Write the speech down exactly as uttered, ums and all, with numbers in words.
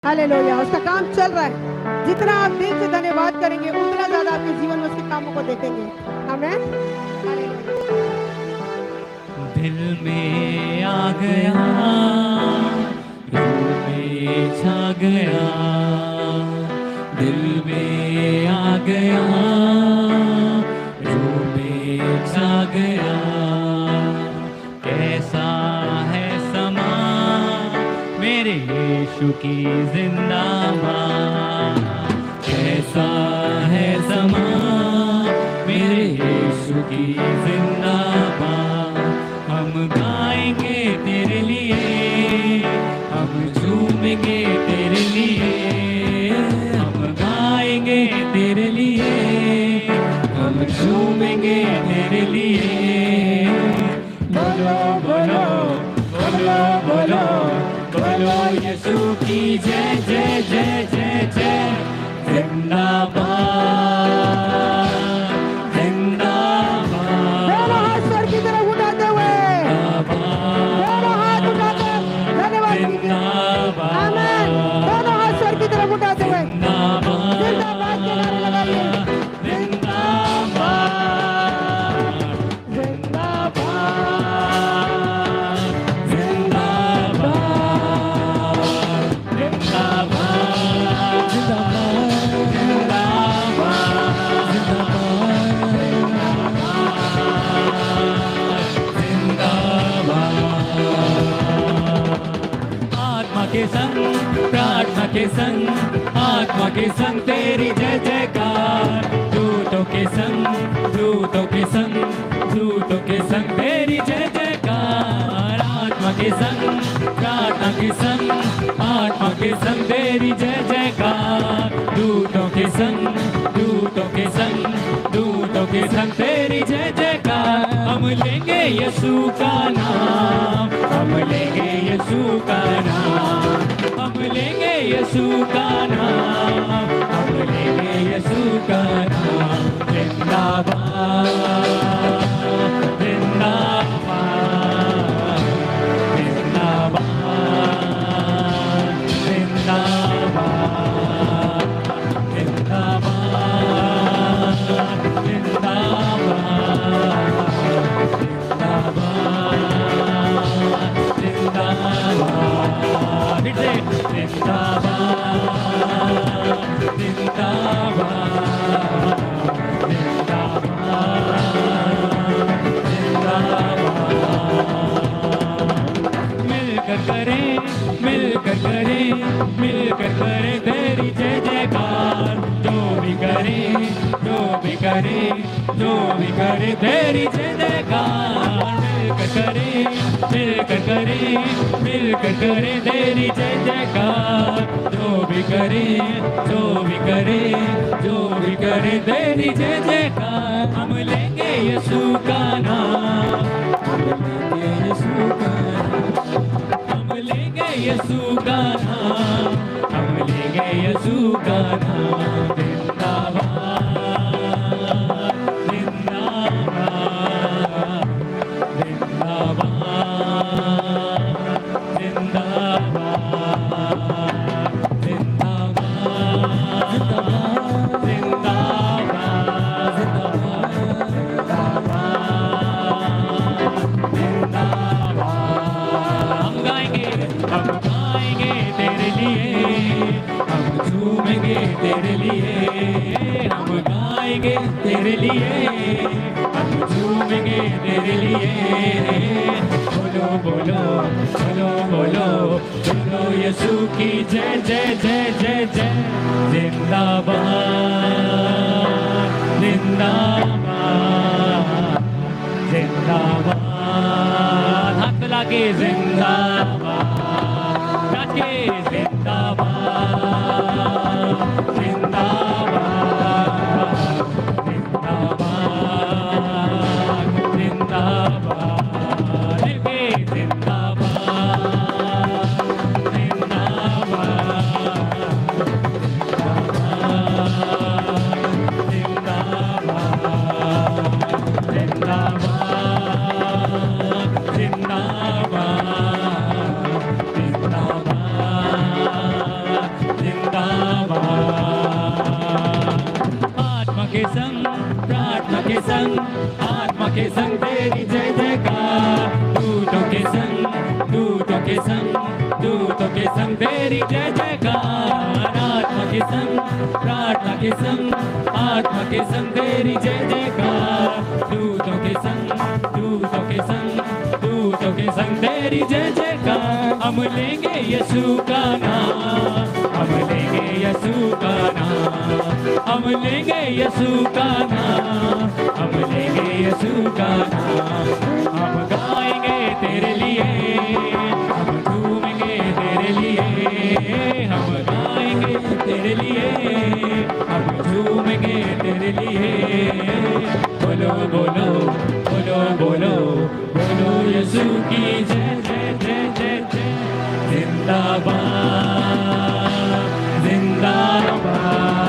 Hallelujah, उसका काम चल रहा है। जितना आप दिल से धन्यवाद करेंगे उतना ज्यादा आपके जीवन में उसके कामों को देखेंगे। आमीन। दिल में आ गया, रूह में छा गया, दिल में आ गया, रूह में छा गया। कैसा है समा मेरे यीशु की जिंदाबाद, कैसा है समा मेरे यीशु की जिंदाबाद। हम गाएंगे तेरे लिए, हम झूमेंगे तेरे लिए, हम गाएंगे तेरे लिए, हम झूमेंगे तेरे लिए। बोलो बोलो बोलो बोलो बोलो यीशु की जय जय जय जय जय। जिंदाबाद जिंदाबाद। दोनों हाथ सर की तरफ उठाते हुए, दोनों हाथ उठाते धन्यवाद कीजिए। आमीन। दोनों हाथ सर की तरफ उठाते हुए जिंदाबाद के नारे लगाइए। के संग प्रार्थना के संग, आत्मा के संग तेरी जय जयकार। दूतों के संग दूतों के संग दूतों के संग तेरी जय जयकार। आत्मा के संग प्रार्थना के संग, आत्मा के संग तेरी जय जयकार। दूतों के संग दूतों के संग दूतों के संग तेरी जय जयकार। हम लेंगे यीशु का नाम, हम लेंगे यीशु का नाम, हम लेंगे यीशु का नाम, हम लेंगे यीशु का नाम। जिंदाबाद जिंदाबाद जिंदाबाद जिंदाबाद जिंदाबाद जिंदाबाद जिंदाबाद जिंदाबाद जिंदाबाद मिलकर करें मिलकर करें मिलकर करें तेरी जय जयकार। जो भी करे जो भी करे जो भी करे तेरी जय जयकार। मिलकर करें मिलकर करें मिलकर करें तेरी जय जयकार। जो भी करे जो भी करे जो भी करे तेरी जय जयकार। हम लेंगे यीशु का नाम, हम लेंगे यीशु का नाम, हम लेंगे यीशु का नाम, हम लेंगे यीशु का नाम। जिंदाबाद जिंदाबाद जिंदाबाद जिंदाबाद जिंदाबाद जिंदाबाद जिंदाबाद जिंदाबाद। हम गाएंगे हम गाएंगे तेरे लिए, हम झूमेंगे तेरे लिए, हम गाएंगे तेरे लिए, हम झूमेंगे तेरे लिए। बोलो बोलो बोलो बोलो बोलो यीशु की जय जय जय जय जय। जिंदाबाद जिंदाबाद जिंदाबाद। हाथ लाके जिंदाबाद, राके जिंदाबाद जिंदाबाद जिंदाबाद जिंदाबाद। मिलके जिंदाबाद जिंदाबाद जिंदाबाद जिंदाबाद जिंदाबाद संग आत्मा के संग तेरी जय जयकार दूतों के संग दूतों के संग दूतों के संग तेरी जय जयकार आत्मा के संग प्रार्थना के संग आत्मा के संग तेरी जय जयकार दूतों के संग दूतों के संग दूतों के संग तेरी जय जयकार हम लेंगे यीशु का नाम हम लेंगे यीशु का नाम हम लेंगे यीशु का नाम हम लेंगे यीशु का नाम हम गाएंगे तेरे लिए हम झूमेंगे तेरे लिए हम गाएंगे तेरे लिए हम झूमेंगे तेरे लिए बोलो बोलो बोलो बोलो बोलो यीशु की जय जय जय जय जय जिंदाबाद जिंदाबाद